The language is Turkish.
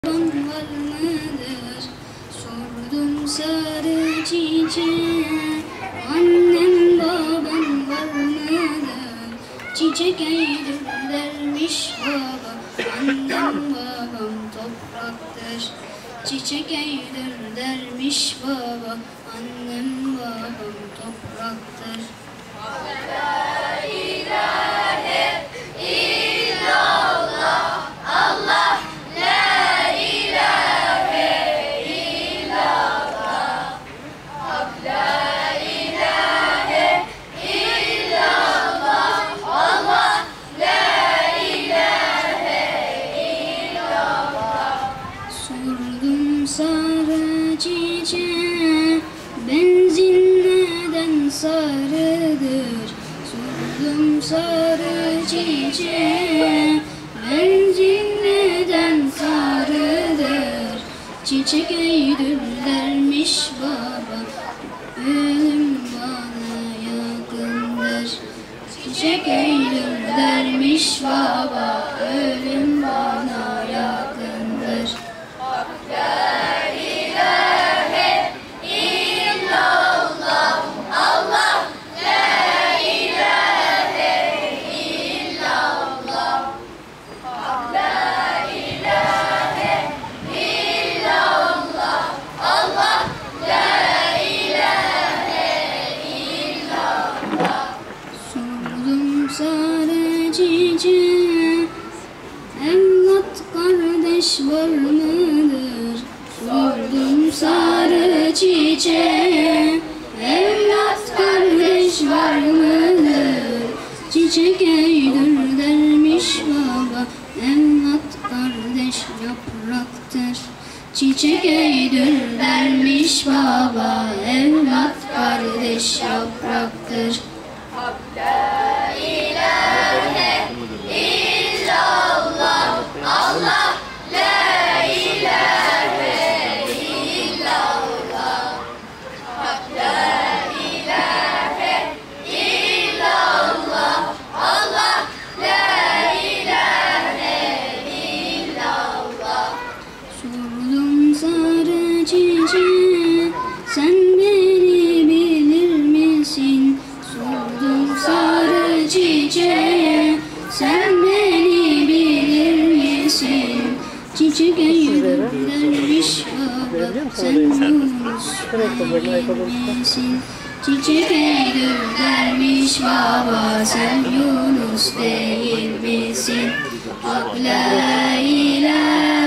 baban var mıdır? Sordum sarı çiçeğe. Annem baban var mıdır? Çiçek eğilir dermiş baba. Annem babam topraktır. Çiçek eğilir dermiş baba. Annem babam topraktır. La ilahe illallah, Allah, la ilahe illallah, Hak la ilahe illallah, Allah, la ilahe illallah. Sordum sarı çiçeğe, benzin neden sarıdır? Sordum sarı çiçeğe, benzin neden sarıdır? Çiçek eğilir dermiş baba, ölüm bana yakındır. Çiçek eğilir dermiş baba, ölüm bana yakındır. La ilahe illallah, Allah, la ilahe illallah, Hak la ilahe illallah, Allah, la ilahe illallah. Sordum sarı çiçeğe, evlat kardeş var mıdır? Sordum sarı çiçeğe, evlat kardeş var mıdır? Çiçek eğilir dermiş baba, evlat kardeş yapraktır. Çiçek eğilir dermiş baba, evlat kardeş yapraktır. Hak la ilahe illallah, Allah, la ilahe illallah, Hak la ilahe illallah, Allah, la ilahe illallah. Sordum sarı çiçeğe, sen beni bilir misin? Sordum sarı çiçeğe, sen beni bilir misin? Çiçek eğilir dermiş baba, sen Yunus değil misin? Çiçek eğilir dermiş baba, sen Yunus değil misin? Hak la ilahe